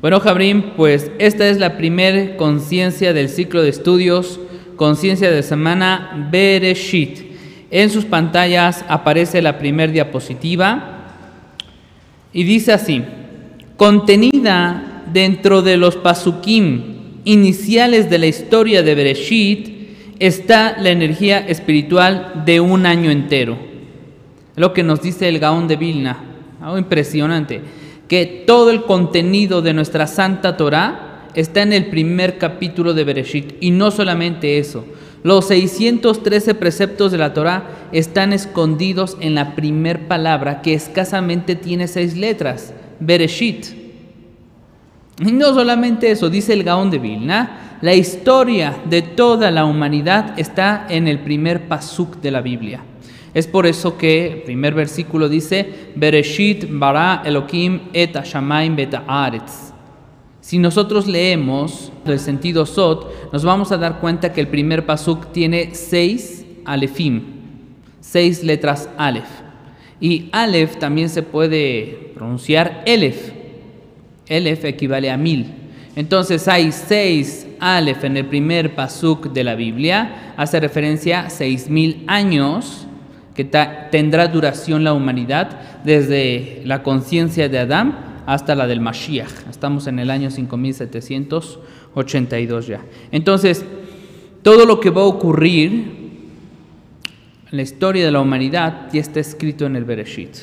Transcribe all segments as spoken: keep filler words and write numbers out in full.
Bueno, Jabrim, pues esta es la primer conciencia del ciclo de estudios, conciencia de semana Bereshit. En sus pantallas aparece la primer diapositiva y dice así: contenida dentro de los pasukim iniciales de la historia de Bereshit está la energía espiritual de un año entero. Lo que nos dice el Gaón de Vilna, algo impresionante, que todo el contenido de nuestra Santa Torá está en el primer capítulo de Bereshit. Y no solamente eso, los seiscientos trece preceptos de la Torá están escondidos en la primer palabra, que escasamente tiene seis letras, Bereshit. Y no solamente eso, dice el Gaón de Vilna, la historia de toda la humanidad está en el primer pasuk de la Biblia. Es por eso que el primer versículo dice: Bereshit bara Elohim et hashamayim bet haaretz. Si nosotros leemos el sentido Sod, nos vamos a dar cuenta que el primer pasuk tiene seis alefim, seis letras alef. Y alef también se puede pronunciar elef. Elef equivale a mil. Entonces hay seis alef en el primer pasuk de la Biblia. Hace referencia a seis mil años que tendrá duración la humanidad, desde la conciencia de Adán hasta la del Mashiach. Estamos en el año cinco mil setecientos ochenta y dos ya. Entonces, todo lo que va a ocurrir en la historia de la humanidad ya está escrito en el Bereshit.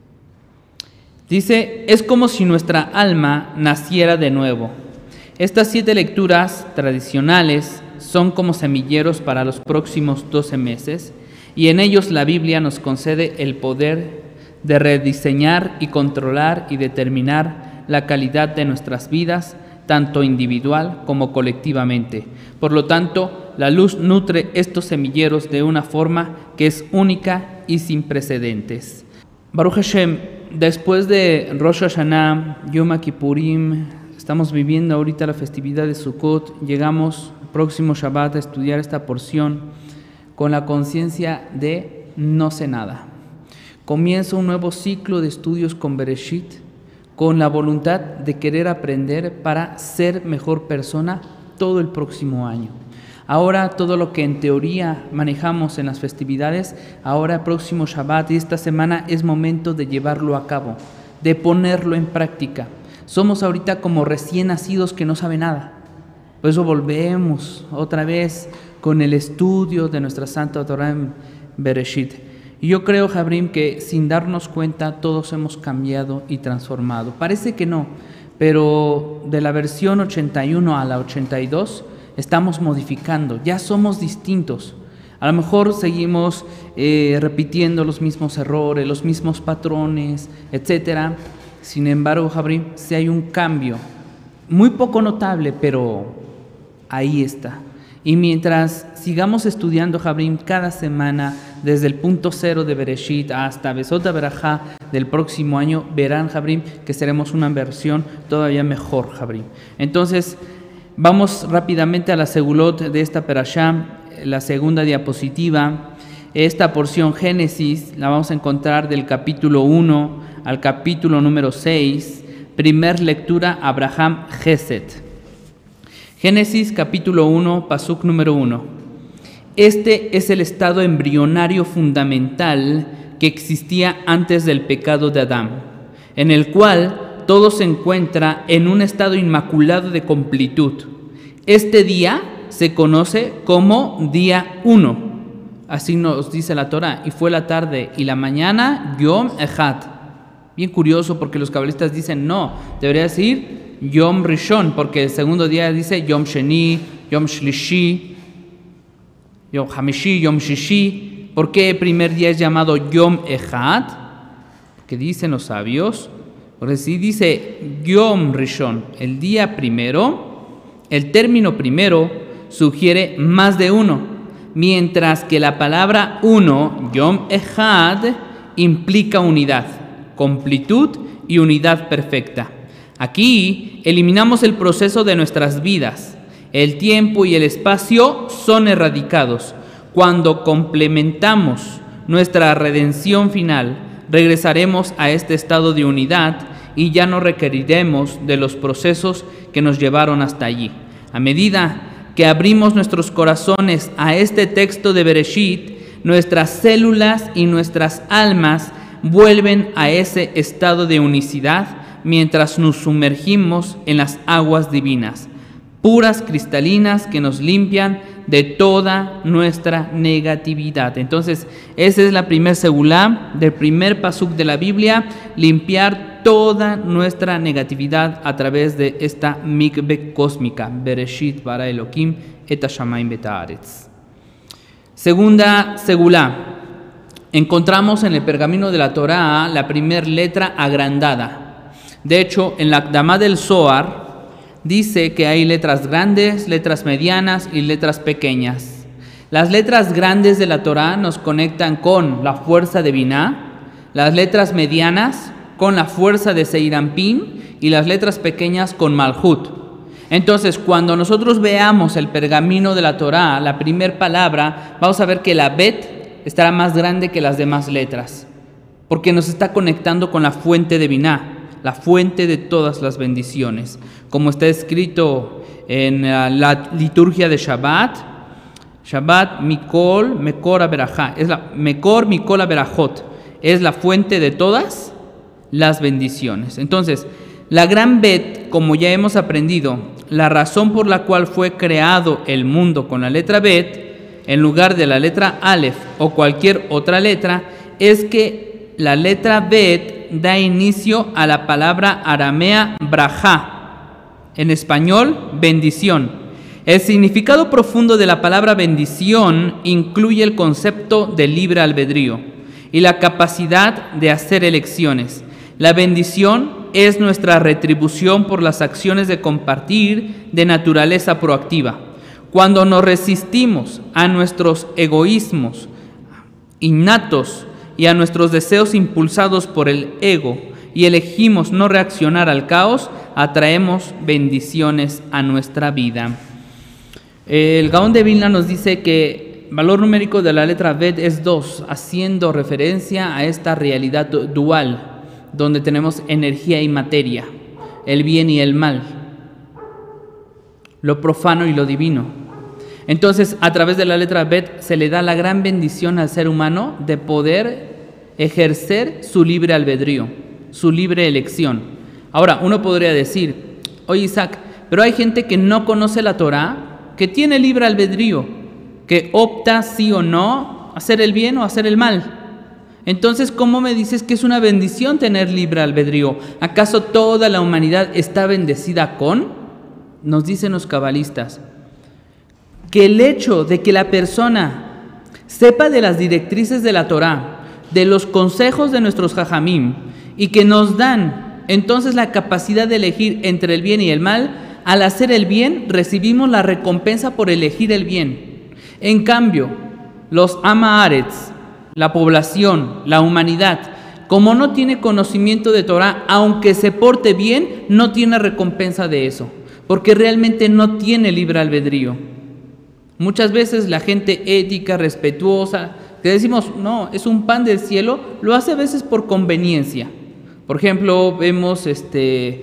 Dice: es como si nuestra alma naciera de nuevo. Estas siete lecturas tradicionales son como semilleros para los próximos doce meses, y en ellos la Biblia nos concede el poder de rediseñar y controlar y determinar la calidad de nuestras vidas, tanto individual como colectivamente. Por lo tanto, la luz nutre estos semilleros de una forma que es única y sin precedentes. Baruch Hashem, después de Rosh Hashanah, Yom Kippurim, estamos viviendo ahorita la festividad de Sukkot, llegamos el próximo Shabbat a estudiar esta porción con la conciencia de no sé nada. Comienza un nuevo ciclo de estudios con Bereshit, con la voluntad de querer aprender para ser mejor persona todo el próximo año. Ahora todo lo que en teoría manejamos en las festividades, ahora el próximo Shabbat y esta semana es momento de llevarlo a cabo, de ponerlo en práctica. Somos ahorita como recién nacidos que no saben nada. Por eso volvemos otra vez con el estudio de nuestra Santa Torah en Bereshit. Y yo creo, Jabrim, que sin darnos cuenta todos hemos cambiado y transformado. Parece que no, pero de la versión ochenta y uno a la ochenta y dos estamos modificando, ya somos distintos. A lo mejor seguimos eh, repitiendo los mismos errores, los mismos patrones, etcétera. Sin embargo, Jabrim, sí hay un cambio, muy poco notable, pero ahí está. Y mientras sigamos estudiando, Jabrim, cada semana, desde el punto cero de Bereshit hasta Besot HaBerajá del próximo año, verán, Jabrim, que seremos una versión todavía mejor, Jabrim. Entonces, vamos rápidamente a la segulot de esta perashá, la segunda diapositiva. Esta porción Génesis la vamos a encontrar del capítulo uno al capítulo número seis, primer lectura Abraham Geset. Génesis capítulo uno, pasuk número uno. Este es el estado embrionario fundamental que existía antes del pecado de Adán, en el cual todo se encuentra en un estado inmaculado de completud. Este día se conoce como día uno, así nos dice la Torah, y fue la tarde y la mañana Yom Echad. Bien curioso, porque los cabalistas dicen no, debería decir Yom Rishon, porque el segundo día dice Yom Sheni, Yom Shlishi, Yom Hamishi, Yom Shishi. ¿Por qué el primer día es llamado Yom Echad? Porque dicen los sabios, porque si dice Yom Rishon, el día primero, el término primero sugiere más de uno, mientras que la palabra uno, Yom Echad, implica unidad, completud y unidad perfecta. Aquí eliminamos el proceso de nuestras vidas. El tiempo y el espacio son erradicados. Cuando complementamos nuestra redención final, regresaremos a este estado de unidad y ya no requeriremos de los procesos que nos llevaron hasta allí. A medida que abrimos nuestros corazones a este texto de Bereshit, nuestras células y nuestras almas vuelven a ese estado de unicidad mientras nos sumergimos en las aguas divinas, puras, cristalinas, que nos limpian de toda nuestra negatividad. Entonces, esa es la primer segulá del primer pasuk de la Biblia, limpiar toda nuestra negatividad a través de esta mikve cósmica, Bereshit bara Elohim et hashamayim v'et haaretz. Segunda segulá, encontramos en el pergamino de la Torá la primera letra agrandada. De hecho, en la Akdamá del Zohar dice que hay letras grandes, letras medianas y letras pequeñas. Las letras grandes de la Torá nos conectan con la fuerza de Biná, las letras medianas con la fuerza de Seirampín y las letras pequeñas con Malhut. Entonces, cuando nosotros veamos el pergamino de la Torá, la primera palabra, vamos a ver que la Bet estará más grande que las demás letras, porque nos está conectando con la fuente de Biná, la fuente de todas las bendiciones. Como está escrito en la liturgia de Shabbat, Shabbat Mikol Mekor Aberajá, es la Mekor Mikol Aberajot, es la fuente de todas las bendiciones. Entonces, la gran Bet, como ya hemos aprendido, la razón por la cual fue creado el mundo con la letra Bet, en lugar de la letra Aleph o cualquier otra letra, es que la letra Bet da inicio a la palabra aramea brajá, en español, bendición. El significado profundo de la palabra bendición incluye el concepto de libre albedrío y la capacidad de hacer elecciones. La bendición es nuestra retribución por las acciones de compartir de naturaleza proactiva. Cuando nos resistimos a nuestros egoísmos innatos y a nuestros deseos impulsados por el ego y elegimos no reaccionar al caos, atraemos bendiciones a nuestra vida. El Gaón de Vilna nos dice que el valor numérico de la letra Bet es dos, haciendo referencia a esta realidad dual, donde tenemos energía y materia, el bien y el mal, lo profano y lo divino. Entonces, a través de la letra Bet se le da la gran bendición al ser humano de poder ejercer su libre albedrío, su libre elección. Ahora, uno podría decir, oye Isaac, pero hay gente que no conoce la Torá, que tiene libre albedrío, que opta sí o no hacer el bien o hacer el mal. Entonces, ¿cómo me dices que es una bendición tener libre albedrío? ¿Acaso toda la humanidad está bendecida con? Nos dicen los cabalistas que el hecho de que la persona sepa de las directrices de la Torá, de los consejos de nuestros jajamim, y que nos dan entonces la capacidad de elegir entre el bien y el mal, al hacer el bien recibimos la recompensa por elegir el bien. En cambio, los Am Haaretz, la población, la humanidad, como no tiene conocimiento de Torá, aunque se porte bien, no tiene recompensa de eso, porque realmente no tiene libre albedrío. Muchas veces la gente ética, respetuosa, que decimos, no, es un pan del cielo, lo hace a veces por conveniencia. Por ejemplo, vemos este,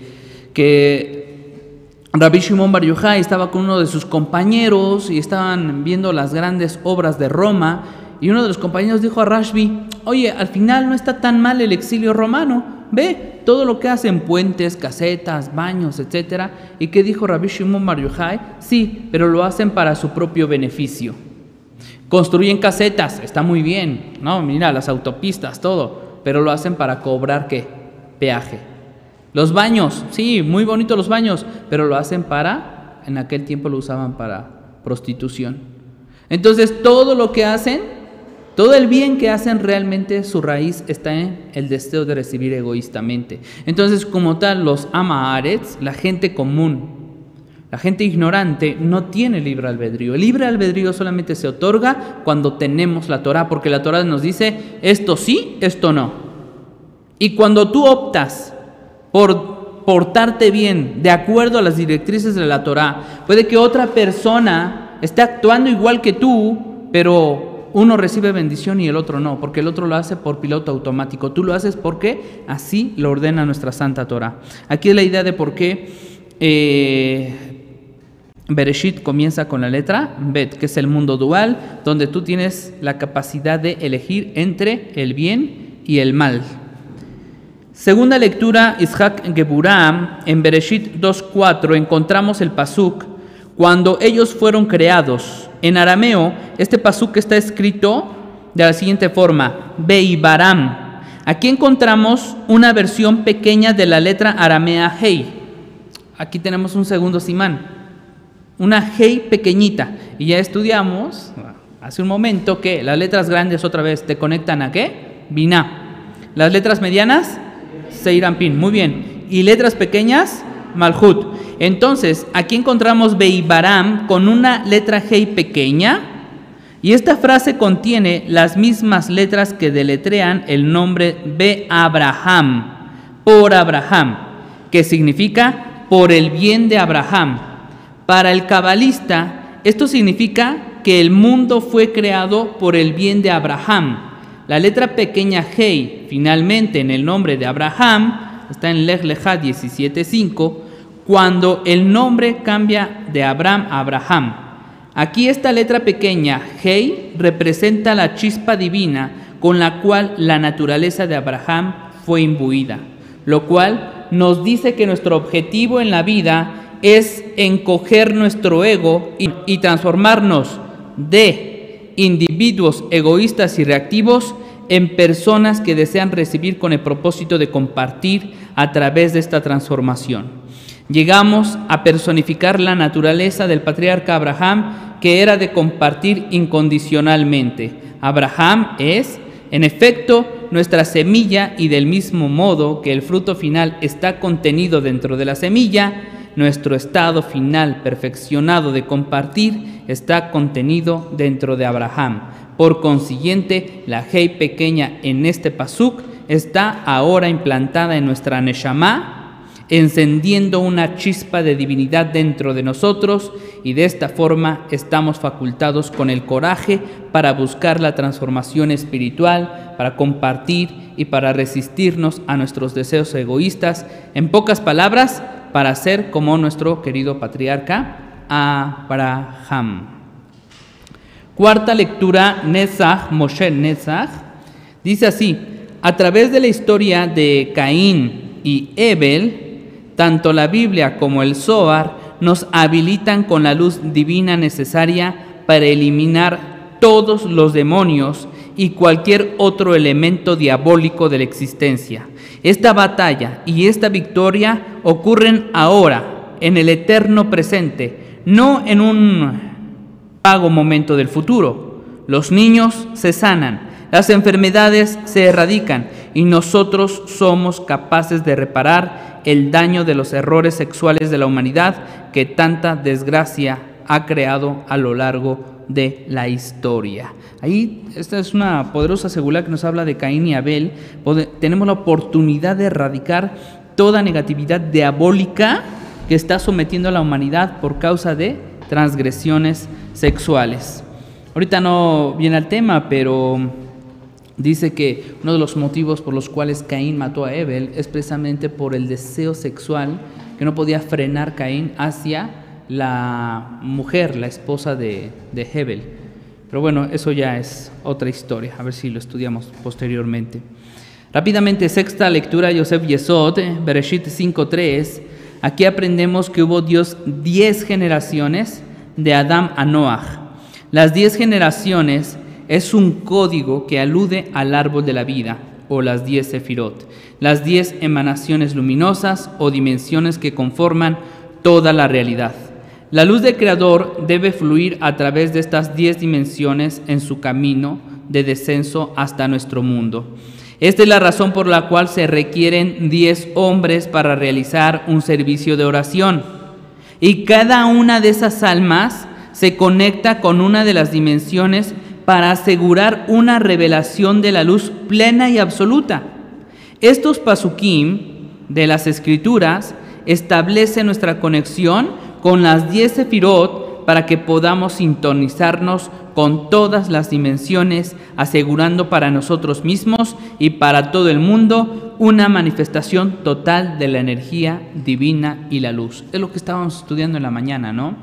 que Rabbi Shimon Bar Yochai estaba con uno de sus compañeros y estaban viendo las grandes obras de Roma, y uno de los compañeros dijo a Rashbi, oye, al final no está tan mal el exilio romano, ve todo lo que hacen, puentes, casetas, baños, etcétera. ¿Y qué dijo Rabbi Shimon Bar Yochai? Sí, pero lo hacen para su propio beneficio. Construyen casetas, está muy bien, no, mira, las autopistas, todo, pero lo hacen para cobrar, ¿qué? Peaje. Los baños, sí, muy bonitos los baños, pero lo hacen para, en aquel tiempo lo usaban para prostitución. Entonces, todo lo que hacen, todo el bien que hacen, realmente su raíz está en el deseo de recibir egoístamente. Entonces, como tal, los Am Haaretz, la gente común, la gente ignorante, no tiene libre albedrío. El libre albedrío solamente se otorga cuando tenemos la Torá, porque la Torá nos dice, esto sí, esto no. Y cuando tú optas por portarte bien, de acuerdo a las directrices de la Torá, puede que otra persona esté actuando igual que tú, pero uno recibe bendición y el otro no, porque el otro lo hace por piloto automático. Tú lo haces porque así lo ordena nuestra Santa Torah. Aquí es la idea de por qué eh, Bereshit comienza con la letra Bet, que es el mundo dual, donde tú tienes la capacidad de elegir entre el bien y el mal. Segunda lectura, Ishak Geburah, en Bereshit dos cuatro encontramos el pasuk, cuando ellos fueron creados. En arameo, este pasuk está escrito de la siguiente forma, Beibaram. Aquí encontramos una versión pequeña de la letra aramea Hei. Aquí tenemos un segundo simán, una Hei pequeñita. Y ya estudiamos hace un momento que las letras grandes otra vez te conectan a ¿qué? Binah. Las letras medianas, Seirampin. Muy bien. Y letras pequeñas, Malhut. Entonces, aquí encontramos Beibaram con una letra Hei pequeña, y esta frase contiene las mismas letras que deletrean el nombre Be Abraham, por Abraham, que significa por el bien de Abraham. Para el cabalista, esto significa que el mundo fue creado por el bien de Abraham. La letra pequeña Hei, finalmente en el nombre de Abraham, está en Lech Lechá diecisiete cinco, cuando el nombre cambia de Abraham a Abraham. Aquí esta letra pequeña, Hei, representa la chispa divina con la cual la naturaleza de Abraham fue imbuida, lo cual nos dice que nuestro objetivo en la vida es encoger nuestro ego y, y transformarnos de individuos egoístas y reactivos en personas que desean recibir con el propósito de compartir a través de esta transformación. Llegamos a personificar la naturaleza del patriarca Abraham, que era de compartir incondicionalmente. Abraham es, en efecto, nuestra semilla, y del mismo modo que el fruto final está contenido dentro de la semilla, nuestro estado final perfeccionado de compartir está contenido dentro de Abraham. Por consiguiente, la Hei pequeña en este pasuk está ahora implantada en nuestra Neshama, encendiendo una chispa de divinidad dentro de nosotros, y de esta forma estamos facultados con el coraje para buscar la transformación espiritual, para compartir y para resistirnos a nuestros deseos egoístas. En pocas palabras, para ser como nuestro querido patriarca Abraham. Cuarta lectura, Netzach, Moshe Netzach, dice así: a través de la historia de Caín y Abel, tanto la Biblia como el Zohar nos habilitan con la luz divina necesaria para eliminar todos los demonios y cualquier otro elemento diabólico de la existencia. Esta batalla y esta victoria ocurren ahora, en el eterno presente, no en un vago momento del futuro. Los niños se sanan, las enfermedades se erradican y nosotros somos capaces de reparar el daño de los errores sexuales de la humanidad que tanta desgracia ha creado a lo largo de la historia. Ahí, esta es una poderosa segula que nos habla de Caín y Abel. Tenemos la oportunidad de erradicar toda negatividad diabólica que está sometiendo a la humanidad por causa de transgresiones sexuales. Ahorita no viene al tema, pero dice que uno de los motivos por los cuales Caín mató a Abel es precisamente por el deseo sexual que no podía frenar Caín hacia la mujer, la esposa de, de Abel. Pero bueno, eso ya es otra historia, a ver si lo estudiamos posteriormente. Rápidamente, sexta lectura, Yosef Yesod, Bereshit cinco tres. Aquí aprendemos que hubo Dios diez generaciones de Adán a Noaj. Las diez generaciones es un código que alude al árbol de la vida, o las diez sefirot, las diez emanaciones luminosas o dimensiones que conforman toda la realidad. La luz del Creador debe fluir a través de estas diez dimensiones en su camino de descenso hasta nuestro mundo. Esta es la razón por la cual se requieren diez hombres para realizar un servicio de oración. Y cada una de esas almas se conecta con una de las dimensiones para asegurar una revelación de la luz plena y absoluta. Estos pasukim de las Escrituras establecen nuestra conexión con las diez sefirot para que podamos sintonizarnos con todas las dimensiones, asegurando para nosotros mismos y para todo el mundo una manifestación total de la energía divina y la luz. Es lo que estábamos estudiando en la mañana, ¿no?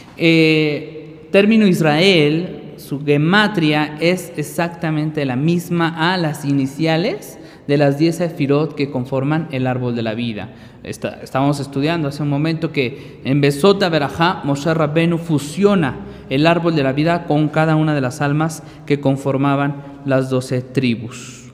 Eh, término Israel, su gematria es exactamente la misma a las iniciales de las diez sefirot que conforman el árbol de la vida. Está, estábamos estudiando hace un momento que en Besota Berajá, Moshe Rabbenu fusiona el árbol de la vida con cada una de las almas que conformaban las doce tribus.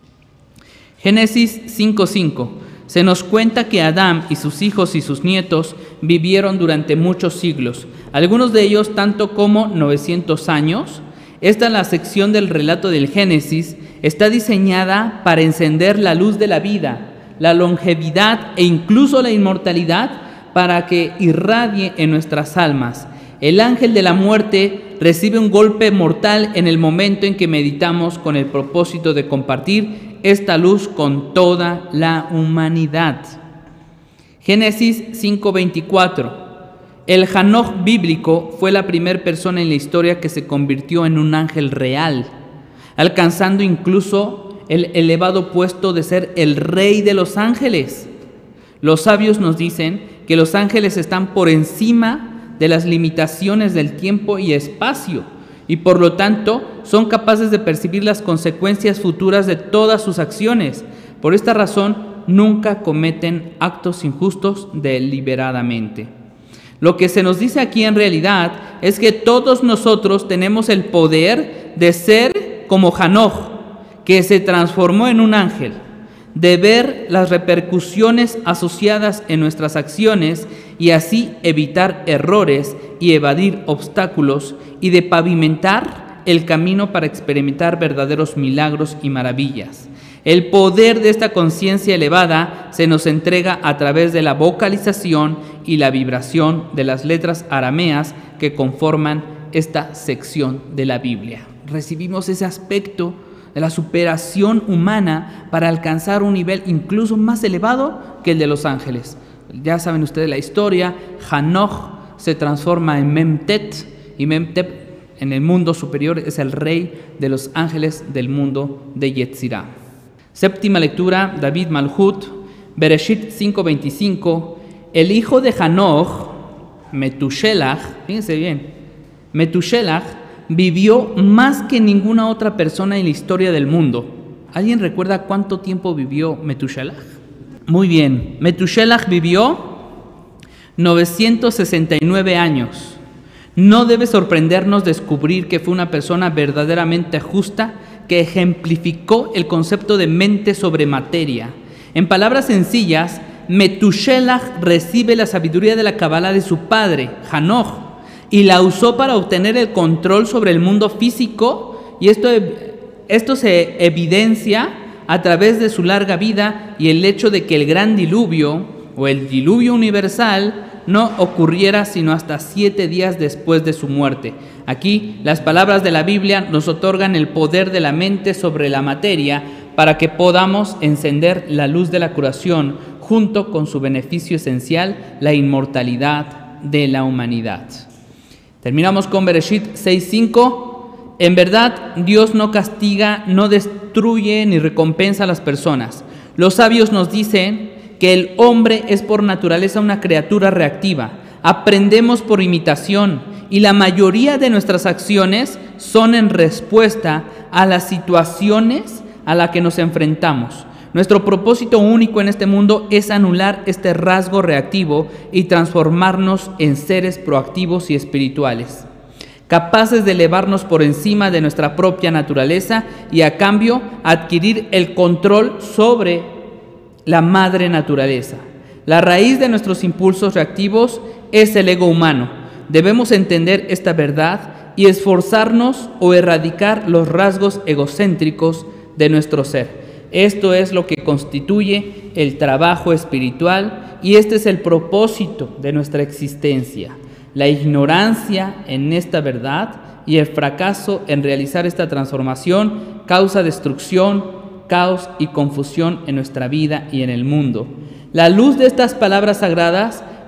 Génesis cinco cinco. Se nos cuenta que Adán y sus hijos y sus nietos vivieron durante muchos siglos, algunos de ellos tanto como novecientos años. Esta es la sección del relato del Génesis, está diseñada para encender la luz de la vida, la longevidad e incluso la inmortalidad para que irradie en nuestras almas. El ángel de la muerte recibe un golpe mortal en el momento en que meditamos con el propósito de compartir esta luz con toda la humanidad. Génesis cinco veinticuatro. El Hanoch bíblico fue la primera persona en la historia que se convirtió en un ángel real, alcanzando incluso el elevado puesto de ser el rey de los ángeles. Los sabios nos dicen que los ángeles están por encima de las limitaciones del tiempo y espacio, y por lo tanto son capaces de percibir las consecuencias futuras de todas sus acciones. Por esta razón, nunca cometen actos injustos deliberadamente. Lo que se nos dice aquí en realidad es que todos nosotros tenemos el poder de ser como Hanoch, que se transformó en un ángel, de ver las repercusiones asociadas en nuestras acciones y así evitar errores y evadir obstáculos y de pavimentar el camino para experimentar verdaderos milagros y maravillas. El poder de esta conciencia elevada se nos entrega a través de la vocalización y la vibración de las letras arameas que conforman esta sección de la Biblia. Recibimos ese aspecto de la superación humana para alcanzar un nivel incluso más elevado que el de los ángeles. Ya saben ustedes la historia, Hanoch se transforma en Memtet y Memtet en el mundo superior es el rey de los ángeles del mundo de Yetzirah. Séptima lectura, David Malhut, Bereshit cinco veinticinco. El hijo de Hanoch, Metushelach, fíjense bien, Metushelach vivió más que ninguna otra persona en la historia del mundo. ¿Alguien recuerda cuánto tiempo vivió Metushelach? Muy bien, Metushelach vivió novecientos sesenta y nueve años. No debe sorprendernos descubrir que fue una persona verdaderamente justa que ejemplificó el concepto de mente sobre materia. En palabras sencillas, Metushelach recibe la sabiduría de la Kabbalah de su padre, Hanoch, y la usó para obtener el control sobre el mundo físico, y esto, esto se evidencia a través de su larga vida y el hecho de que el gran diluvio o el diluvio universal no ocurriera sino hasta siete días después de su muerte. Aquí las palabras de la Biblia nos otorgan el poder de la mente sobre la materia para que podamos encender la luz de la curación junto con su beneficio esencial, la inmortalidad de la humanidad. Terminamos con Bereshit seis cinco. En verdad, Dios no castiga, no destruye ni recompensa a las personas. Los sabios nos dicen que el hombre es por naturaleza una criatura reactiva. Aprendemos por imitación y la mayoría de nuestras acciones son en respuesta a las situaciones a las que nos enfrentamos. Nuestro propósito único en este mundo es anular este rasgo reactivo y transformarnos en seres proactivos y espirituales, capaces de elevarnos por encima de nuestra propia naturaleza y a cambio adquirir el control sobre la madre naturaleza. La raíz de nuestros impulsos reactivos es el ego humano. Debemos entender esta verdad y esforzarnos o erradicar los rasgos egocéntricos de nuestro ser. Esto es lo que constituye el trabajo espiritual y este es el propósito de nuestra existencia. La ignorancia en esta verdad y el fracaso en realizar esta transformación causa destrucción, caos y confusión en nuestra vida y en el mundo. La luz de estas palabras sagradas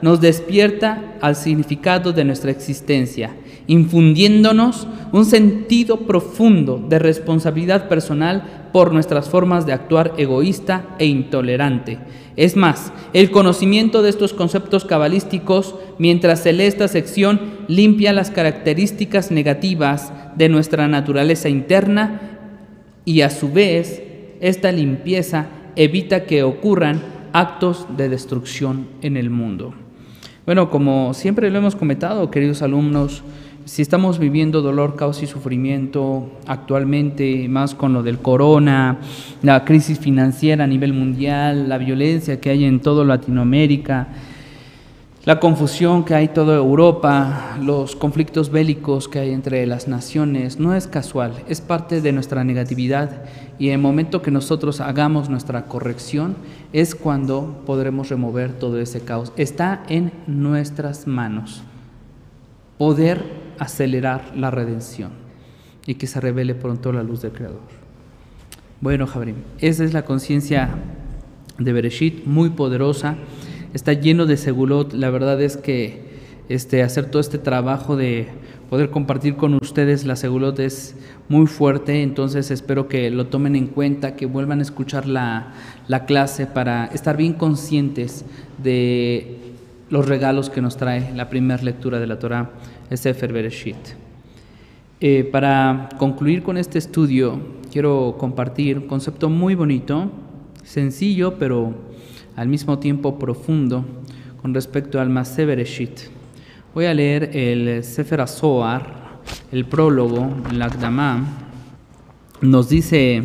nos despierta al significado de nuestra existencia, infundiéndonos un sentido profundo de responsabilidad personal por nuestras formas de actuar egoísta e intolerante. Es más, el conocimiento de estos conceptos cabalísticos, mientras se lee esta sección, limpia las características negativas de nuestra naturaleza interna y a su vez, esta limpieza evita que ocurran actos de destrucción en el mundo. Bueno, como siempre lo hemos comentado, queridos alumnos, si estamos viviendo dolor, caos y sufrimiento actualmente, más con lo del corona, la crisis financiera a nivel mundial, la violencia que hay en toda Latinoamérica, la confusión que hay en toda Europa, los conflictos bélicos que hay entre las naciones, no es casual, es parte de nuestra negatividad y en el momento que nosotros hagamos nuestra corrección es cuando podremos remover todo ese caos. Está en nuestras manos poder acelerar la redención y que se revele pronto la luz del Creador. Bueno, Jabrim, esa es la conciencia de Bereshit, muy poderosa. Está lleno de segulot. La verdad es que este, hacer todo este trabajo de poder compartir con ustedes la segulot es muy fuerte, entonces espero que lo tomen en cuenta, que vuelvan a escuchar la, la clase para estar bien conscientes de los regalos que nos trae la primera lectura de la Torah, el Sefer Bereshit. Eh, para concluir con este estudio, quiero compartir un concepto muy bonito, sencillo, pero al mismo tiempo profundo con respecto al Maseh Bereshit. Voy a leer el Sefer HaZohar, el prólogo, el Akdamá. Nos dice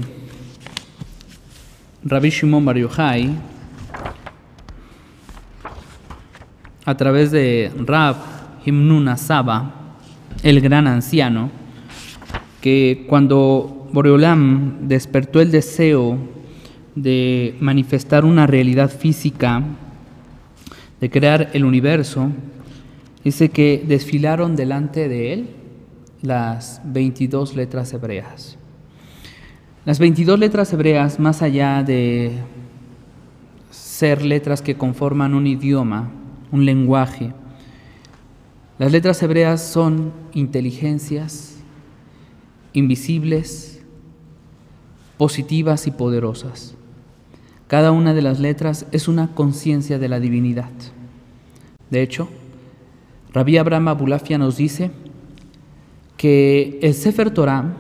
Rabbi Shimon Bar Yochai, a través de Rab Himnun Saba, el gran anciano, que cuando Boreolam despertó el deseo de manifestar una realidad física, de crear el universo, dice que desfilaron delante de él las veintidós letras hebreas. Las veintidós letras hebreas, más allá de ser letras que conforman un idioma, un lenguaje, las letras hebreas son inteligencias invisibles, positivas y poderosas. Cada una de las letras es una conciencia de la divinidad. De hecho, Rabbi Abraham Abulafia nos dice que el Sefer Torah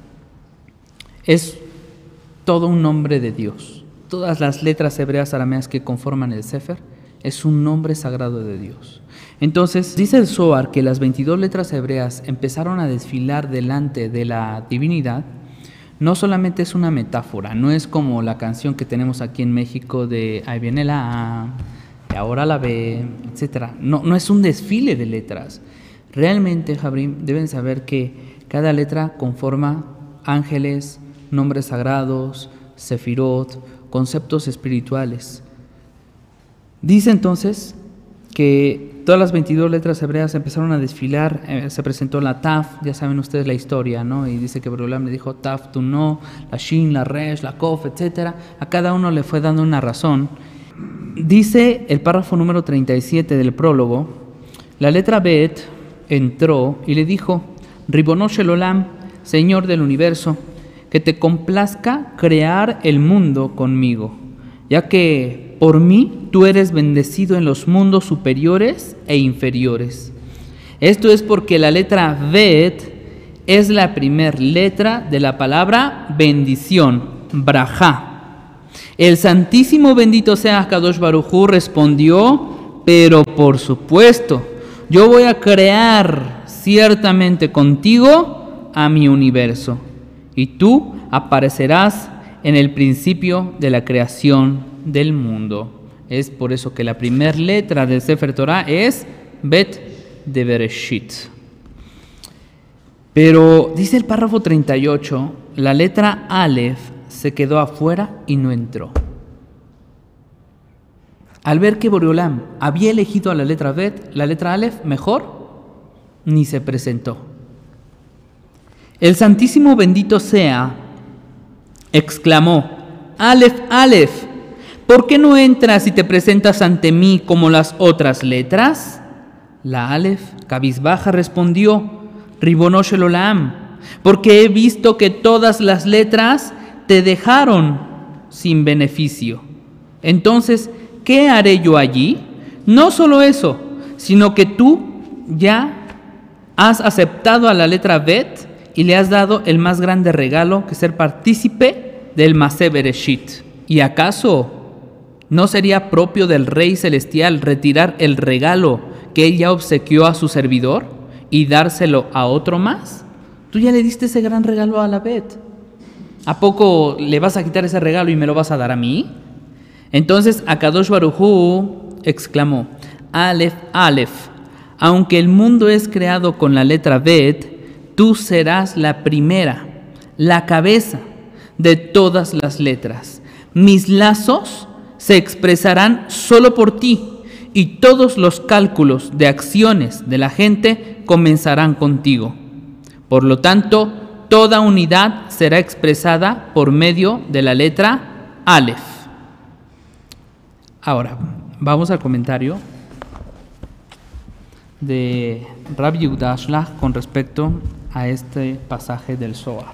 es todo un nombre de Dios. Todas las letras hebreas arameas que conforman el Sefer es un nombre sagrado de Dios. Entonces, dice el Zohar que las veintidós letras hebreas empezaron a desfilar delante de la divinidad. No solamente es una metáfora, no es como la canción que tenemos aquí en México de ahí viene la A, y ahora la B, etcétera. No, no es un desfile de letras. Realmente, Jabrim, deben saber que cada letra conforma ángeles, nombres sagrados, sefirot, conceptos espirituales. Dice entonces que todas las veintidós letras hebreas empezaron a desfilar, eh, se presentó la Taf, ya saben ustedes la historia, ¿no? Y dice que Boreolam le dijo Taf, tú no, la Shin, la Resh, la Kof, etcétera. A cada uno le fue dando una razón. Dice el párrafo número treinta y siete del prólogo, la letra Bet entró y le dijo, Ribono Shel Olam, Señor del universo, que te complazca crear el mundo conmigo, ya que por mí tú eres bendecido en los mundos superiores e inferiores. Esto es porque la letra Bet es la primer letra de la palabra bendición, brajá. El Santísimo bendito sea Kadosh Baruj Hu respondió, pero por supuesto, yo voy a crear ciertamente contigo a mi universo, y tú aparecerás en el principio de la creación del mundo. Es por eso que la primera letra del Sefer Torah es Bet de Bereshit. Pero dice el párrafo treinta y ocho, la letra Aleph se quedó afuera y no entró. Al ver que Boreolam había elegido a la letra Bet, la letra Aleph mejor, ni se presentó. El Santísimo bendito sea, exclamó, Aleph, Aleph, ¿por qué no entras y te presentas ante mí como las otras letras? La Aleph, cabizbaja, respondió, Ribono shel Olam, porque he visto que todas las letras te dejaron sin beneficio. Entonces, ¿qué haré yo allí? No solo eso, sino que tú ya has aceptado a la letra Bet y le has dado el más grande regalo, que es ser partícipe del Maseh Bereshit. ¿Y acaso no sería propio del Rey Celestial retirar el regalo que él ya obsequió a su servidor y dárselo a otro más? Tú ya le diste ese gran regalo a la Bet. ¿A poco le vas a quitar ese regalo y me lo vas a dar a mí? Entonces Akadosh Baruj Hu exclamó, Aleph, Aleph, aunque el mundo es creado con la letra Bet, tú serás la primera, la cabeza de todas las letras. Mis lazos se expresarán solo por ti y todos los cálculos de acciones de la gente comenzarán contigo. Por lo tanto, toda unidad será expresada por medio de la letra Aleph. Ahora, vamos al comentario de Rabbi Yehuda Ashlag con respecto a este pasaje del Zohar.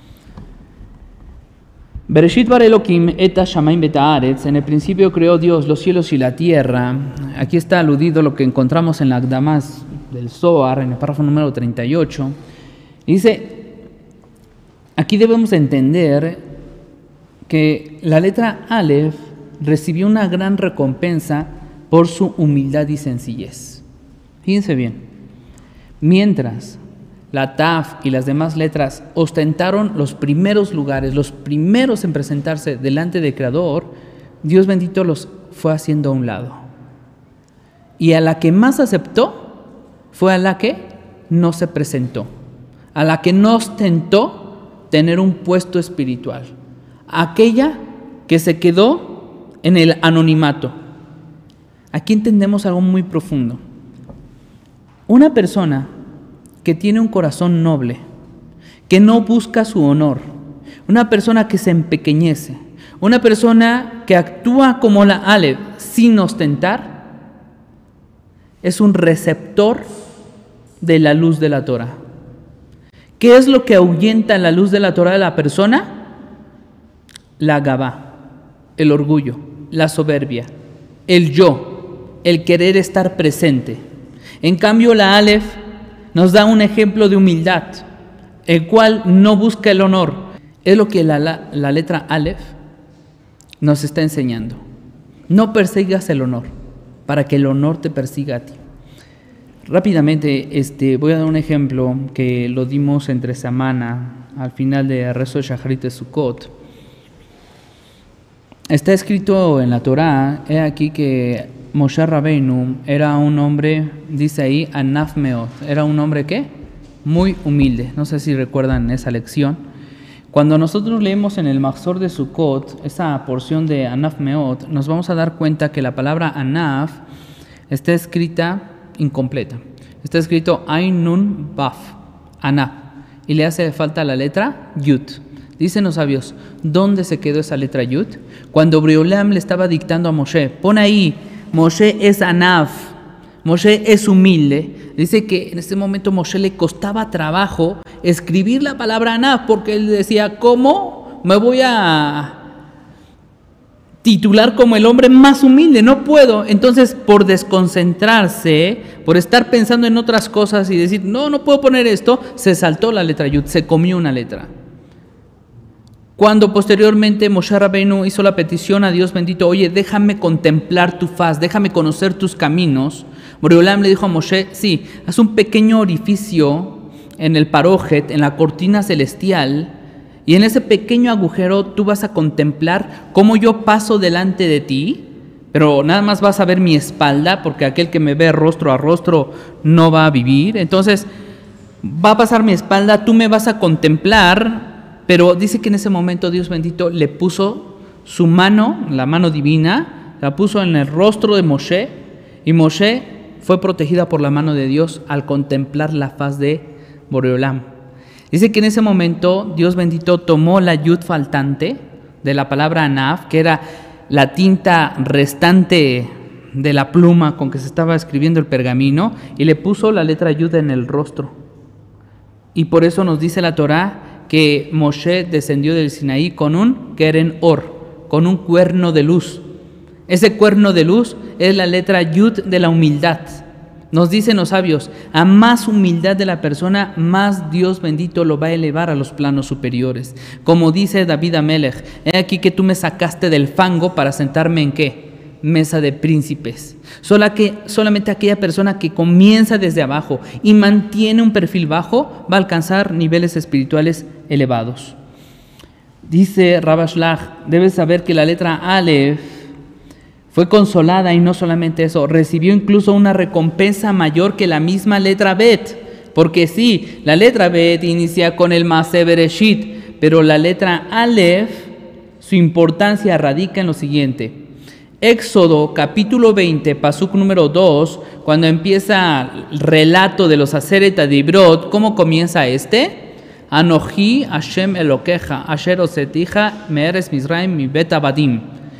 Bereshit bar Elohim et hashamayim bet haaretz, en el principio creó Dios los cielos y la tierra. Aquí está aludido lo que encontramos en la Akdamás del Zohar, en el párrafo número treinta y ocho. Dice, aquí debemos entender que la letra Aleph recibió una gran recompensa por su humildad y sencillez. Fíjense bien, mientras la Taf y las demás letras ostentaron los primeros lugares, los primeros en presentarse delante del Creador, Dios bendito los fue haciendo a un lado. Y a la que más aceptó fue a la que no se presentó, a la que no ostentó tener un puesto espiritual, aquella que se quedó en el anonimato. Aquí entendemos algo muy profundo. Una persona que tiene un corazón noble, que no busca su honor, una persona que se empequeñece, una persona que actúa como la Aleph sin ostentar, es un receptor de la luz de la Torah. ¿Qué es lo que ahuyenta la luz de la Torah de la persona? La gabá, el orgullo, la soberbia, el yo, el querer estar presente. En cambio, la Aleph nos da un ejemplo de humildad, el cual no busca el honor. Es lo que la, la, la letra Aleph nos está enseñando. No persigas el honor, para que el honor te persiga a ti. Rápidamente este, voy a dar un ejemplo que lo dimos entre semana, al final de Rezo de Shacharit de Sukkot. Está escrito en la Torá, he aquí que Moshe Rabbeinu era un hombre, dice ahí, Anaf Meot, era un hombre ¿qué? Muy humilde. No sé si recuerdan esa lección. Cuando nosotros leemos en el Mahzor de Sukkot, esa porción de Anaf Meot, nos vamos a dar cuenta que la palabra Anaf está escrita incompleta. Está escrito Ain Nun Baf, Anaf, y le hace falta la letra Yud. Dicen los sabios, ¿dónde se quedó esa letra Yud? Cuando Boreolam le estaba dictando a Moshe, pon ahí, Moshe es Anaf, Moshe es humilde. Dice que en ese momento Moshe le costaba trabajo escribir la palabra Anaf, porque él decía, ¿cómo me voy a titular como el hombre más humilde? No puedo. Entonces, por desconcentrarse, por estar pensando en otras cosas y decir, no, no puedo poner esto, se saltó la letra Yud, se comió una letra. Cuando posteriormente Moshe Rabbeinu hizo la petición a Dios bendito, oye, déjame contemplar tu faz, déjame conocer tus caminos, Boreolam le dijo a Moshe, sí, haz un pequeño orificio en el parójet, en la cortina celestial, y en ese pequeño agujero tú vas a contemplar cómo yo paso delante de ti, pero nada más vas a ver mi espalda, porque aquel que me ve rostro a rostro no va a vivir. Entonces va a pasar mi espalda, tú me vas a contemplar. Pero dice que en ese momento Dios bendito le puso su mano, la mano divina, la puso en el rostro de Moshe, y Moshe fue protegida por la mano de Dios al contemplar la faz de Boreolam. Dice que en ese momento Dios bendito tomó la yud faltante de la palabra Anaf, que era la tinta restante de la pluma con que se estaba escribiendo el pergamino y le puso la letra Yud en el rostro. Y por eso nos dice la Torá que Moshe descendió del Sinaí con un Keren Or, con un cuerno de luz. Ese cuerno de luz es la letra Yud de la humildad. Nos dicen los sabios, a más humildad de la persona, más Dios bendito lo va a elevar a los planos superiores. Como dice David Amelech, he aquí que tú me sacaste del fango para sentarme en ¿qué? Mesa de príncipes. Sola que, solamente aquella persona que comienza desde abajo y mantiene un perfil bajo va a alcanzar niveles espirituales elevados. Dice Rabashlach, debes saber que la letra Aleph fue consolada y no solamente eso, recibió incluso una recompensa mayor que la misma letra Bet. Porque sí, la letra Bet inicia con el Maaseh Bereshit, pero la letra Aleph, su importancia radica en lo siguiente. Éxodo capítulo veinte, pasuk número dos, cuando empieza el relato de los Aseret Adibrot, ¿cómo comienza este? Anoji Hashem Elokeja, Asher Osetija Meeres Mizraim Mi Bet Abadim.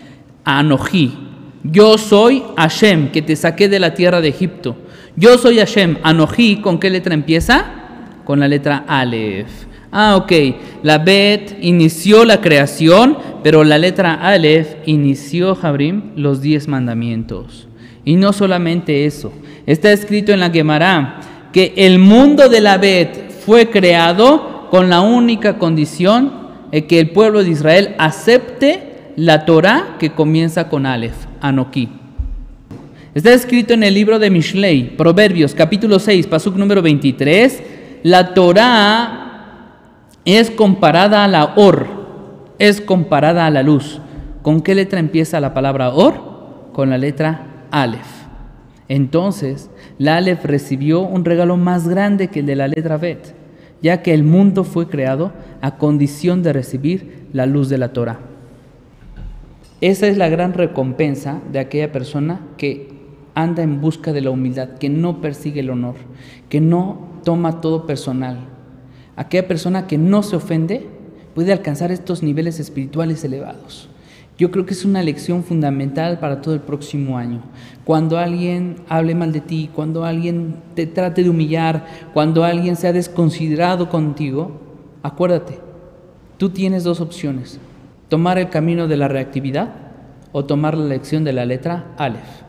Anoji. Yo soy Hashem, que te saqué de la tierra de Egipto. Yo soy Hashem. Anoji, ¿con qué letra empieza? Con la letra Aleph. Ah, ok. La Bet inició la creación, pero la letra Aleph inició, Jabrim, los diez mandamientos. Y no solamente eso. Está escrito en la Gemara que el mundo de la Bet fue creado con la única condición de que el pueblo de Israel acepte la Torah que comienza con Aleph, Anoki. Está escrito en el libro de Mishlei, Proverbios, capítulo seis, pasuk número veintitrés. La Torah es comparada a la Or, es comparada a la luz. ¿Con qué letra empieza la palabra Or? Con la letra Aleph. Entonces, la Aleph recibió un regalo más grande que el de la letra Bet, ya que el mundo fue creado a condición de recibir la luz de la Torah. Esa es la gran recompensa de aquella persona que anda en busca de la humildad, que no persigue el honor, que no toma todo personal. Aquella persona que no se ofende puede alcanzar estos niveles espirituales elevados. Yo creo que es una lección fundamental para todo el próximo año. Cuando alguien hable mal de ti, cuando alguien te trate de humillar, cuando alguien sea desconsiderado contigo, acuérdate, tú tienes dos opciones. Tomar el camino de la reactividad o tomar la lección de la letra Aleph.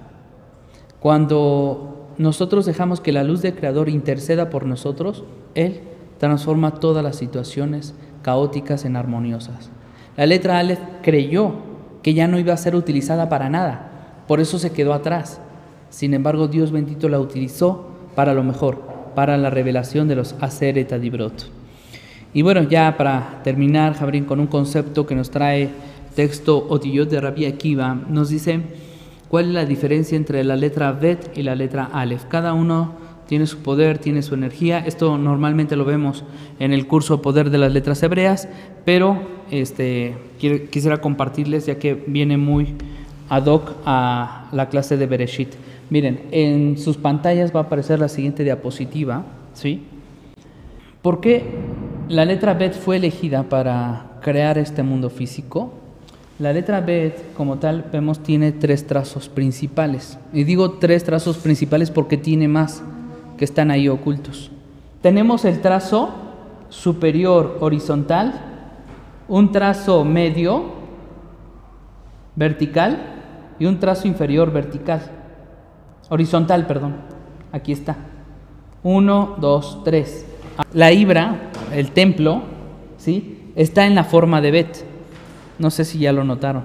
Cuando nosotros dejamos que la luz del Creador interceda por nosotros, Él transforma todas las situaciones caóticas en armoniosas. La letra Aleph creyó que ya no iba a ser utilizada para nada, por eso se quedó atrás. Sin embargo, Dios bendito la utilizó para lo mejor, para la revelación de los Aseret Adibrot. Y bueno, ya para terminar, Jabrín, con un concepto que nos trae texto Otiyot de Rabbi Akiva, nos dice cuál es la diferencia entre la letra Bet y la letra Aleph. Cada uno tiene su poder, tiene su energía. Esto normalmente lo vemos en el curso Poder de las Letras Hebreas, pero este, quisiera compartirles ya que viene muy ad hoc a la clase de Bereshit. Miren, en sus pantallas va a aparecer la siguiente diapositiva, ¿sí? ¿Por qué la letra Bet fue elegida para crear este mundo físico? La letra Bet, como tal, vemos, tiene tres trazos principales. Y digo tres trazos principales porque tiene más que están ahí ocultos. Tenemos el trazo superior horizontal, un trazo medio vertical y un trazo inferior vertical. Horizontal, perdón. Aquí está. Uno, dos, tres. La Ibra, el templo, ¿sí?, está en la forma de Bet. No sé si ya lo notaron.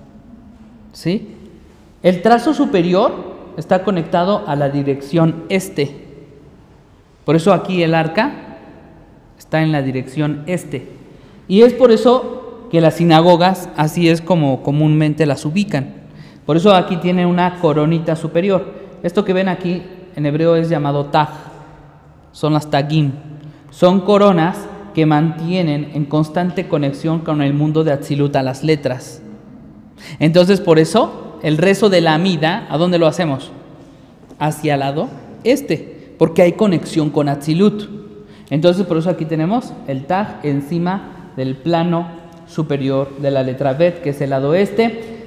¿Sí? El trazo superior está conectado a la dirección este. Por eso aquí el arca está en la dirección este. Y es por eso que las sinagogas así es como comúnmente las ubican. Por eso aquí tiene una coronita superior. Esto que ven aquí en hebreo es llamado taj. Son las tagim. Son coronas que mantienen en constante conexión con el mundo de Atzilut a las letras. Entonces, por eso, el rezo de la Amida, ¿a dónde lo hacemos? Hacia el lado este, porque hay conexión con Atzilut. Entonces, por eso aquí tenemos el Taj encima del plano superior de la letra Bet, que es el lado este.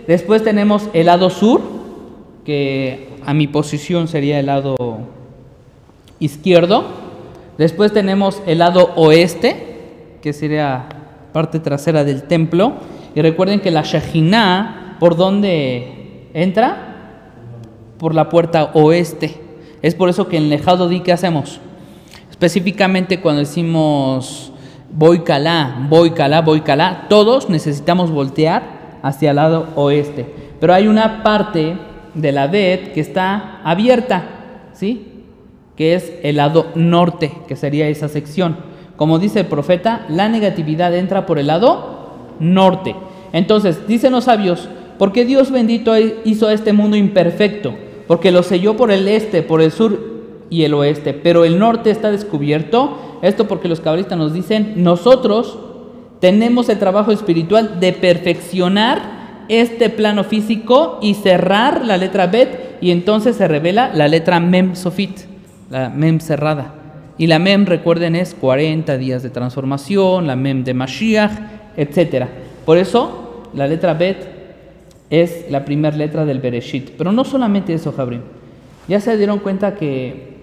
Después tenemos el lado sur, que a mi posición sería el lado izquierdo. Después tenemos el lado oeste, que sería parte trasera del templo. Y recuerden que la Shejinah, ¿por dónde entra? Por la puerta oeste. Es por eso que en Lejadodí, ¿qué hacemos? Específicamente cuando decimos voy calá, voy calá, voy calá, todos necesitamos voltear hacia el lado oeste. Pero hay una parte de la Bet que está abierta, ¿sí? Que es el lado norte, que sería esa sección. Como dice el profeta, la negatividad entra por el lado norte. Entonces, dicen los sabios, ¿por qué Dios bendito hizo este mundo imperfecto? Porque lo selló por el este, por el sur y el oeste, pero el norte está descubierto. Esto porque los cabalistas nos dicen, nosotros tenemos el trabajo espiritual de perfeccionar este plano físico y cerrar la letra Bet, y entonces se revela la letra Mem Sofit, la Mem cerrada. Y la Mem, recuerden, es cuarenta días de transformación, la Mem de Mashiach, etcétera. Por eso la letra Bet es la primera letra del Bereshit. Pero no solamente eso, Jabrim. Ya se dieron cuenta que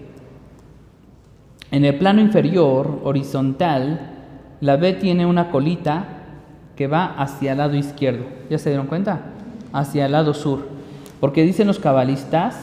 en el plano inferior, horizontal, la Bet tiene una colita que va hacia el lado izquierdo. ¿Ya se dieron cuenta? Hacia el lado sur. Porque dicen los cabalistas,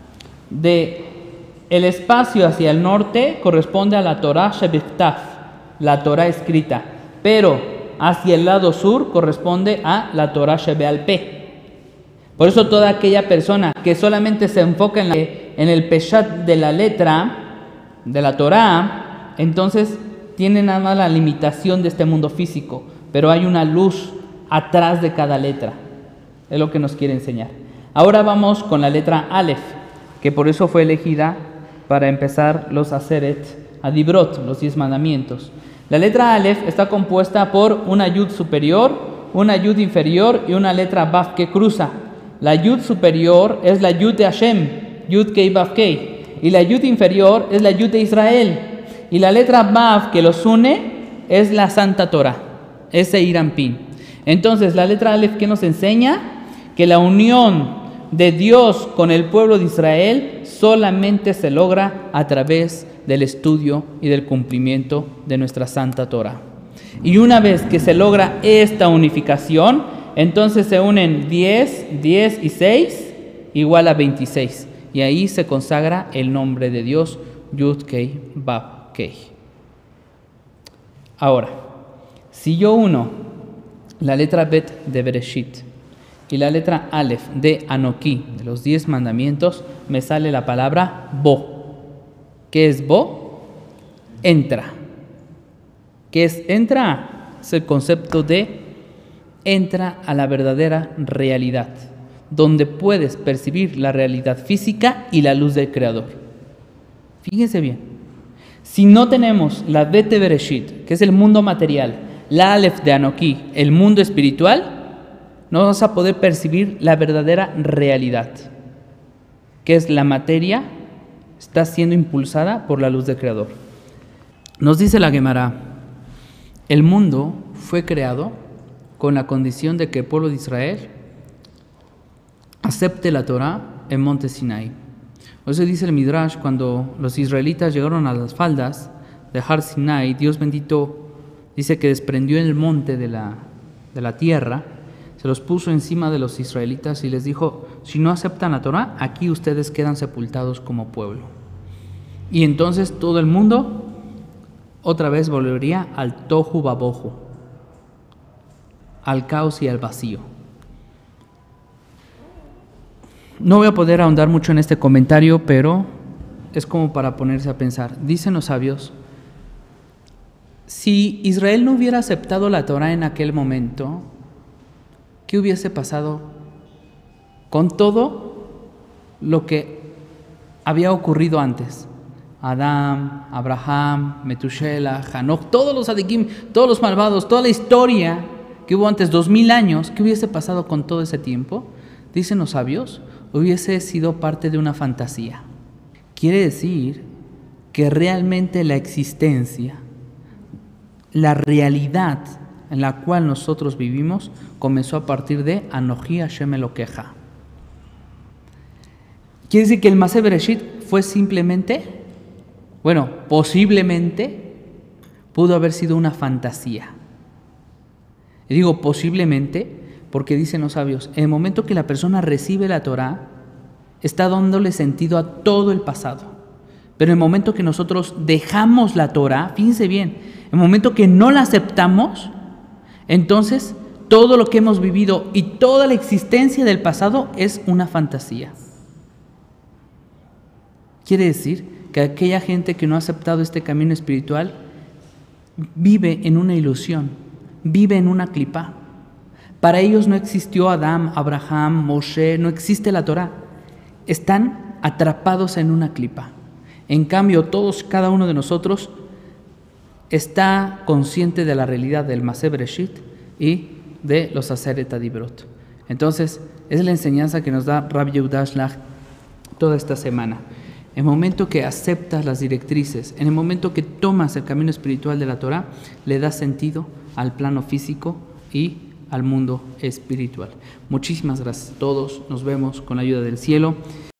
de el espacio hacia el norte corresponde a la Torah Shebichtaf, la Torah escrita. Pero hacia el lado sur corresponde a la Torah Shebeal Peh. Por eso toda aquella persona que solamente se enfoca en, la, en el peshat de la letra de la Torah, entonces tiene nada más la limitación de este mundo físico, pero hay una luz atrás de cada letra. Es lo que nos quiere enseñar. Ahora vamos con la letra Aleph, que por eso fue elegida para empezar los Aseret Adibrot, los diez mandamientos. La letra Aleph está compuesta por una yud superior, una yud inferior y una letra Baf que cruza. La yud superior es la yud de Hashem, yud kei Baf kei, y la yud inferior es la yud de Israel. Y la letra Baf que los une es la Santa Torah, es Seir Anpin. Entonces la letra Aleph, ¿qué nos enseña? Que la unión de Dios con el pueblo de Israel solamente se logra a través del estudio y del cumplimiento de nuestra Santa Torah. Y una vez que se logra esta unificación, entonces se unen diez, diez y seis igual a veintiséis. Y ahí se consagra el nombre de Dios, Yud Kei Bab Kei. Ahora, si yo uno la letra Bet de Bereshit y la letra Aleph de Anoki, de los diez mandamientos, me sale la palabra Bo. ¿Qué es Bo? Entra. ¿Qué es entra? Es el concepto de entra a la verdadera realidad, donde puedes percibir la realidad física y la luz del Creador. Fíjense bien, si no tenemos la Bet de Bereshit, que es el mundo material, la Aleph de Anoki, el mundo espiritual, no vas a poder percibir la verdadera realidad, que es la materia, está siendo impulsada por la luz del Creador. Nos dice la Gemara, el mundo fue creado con la condición de que el pueblo de Israel acepte la Torah en Monte Sinai. Por eso dice el Midrash, cuando los israelitas llegaron a las faldas de Har Sinai, Dios bendito dice que desprendió el monte de la, de la tierra, se los puso encima de los israelitas y les dijo, si no aceptan la Torah, aquí ustedes quedan sepultados como pueblo. Y entonces todo el mundo otra vez volvería al tohu babohu, al caos y al vacío. No voy a poder ahondar mucho en este comentario, pero es como para ponerse a pensar. Dicen los sabios, si Israel no hubiera aceptado la Torah en aquel momento, ¿qué hubiese pasado con todo lo que había ocurrido antes? Adán, Abraham, Metushela, Hanoch, todos los adikim, todos los malvados, toda la historia que hubo antes, dos mil años, ¿qué hubiese pasado con todo ese tiempo? Dicen los sabios, hubiese sido parte de una fantasía. Quiere decir que realmente la existencia, la realidad en la cual nosotros vivimos comenzó a partir de Anoji Hashem Elokeja. Quiere decir que el Maaseh Bereshit fue simplemente, bueno, posiblemente pudo haber sido una fantasía. Y digo posiblemente porque dicen los sabios, en el momento que la persona recibe la Torah, está dándole sentido a todo el pasado. Pero en el momento que nosotros dejamos la Torah, fíjense bien, en el momento que no la aceptamos, entonces todo lo que hemos vivido y toda la existencia del pasado es una fantasía. Quiere decir que aquella gente que no ha aceptado este camino espiritual vive en una ilusión, vive en una clipa. Para ellos no existió Adán, Abraham, Moshe, no existe la Torah. Están atrapados en una clipa. En cambio, todos, cada uno de nosotros está consciente de la realidad del Maaseh Bereshit y de los Aseret Adibrot. Entonces, es la enseñanza que nos da Rabbi Yehuda Shlach toda esta semana. En el momento que aceptas las directrices, en el momento que tomas el camino espiritual de la Torah, le das sentido al plano físico y al mundo espiritual. Muchísimas gracias a todos. Nos vemos con la ayuda del cielo.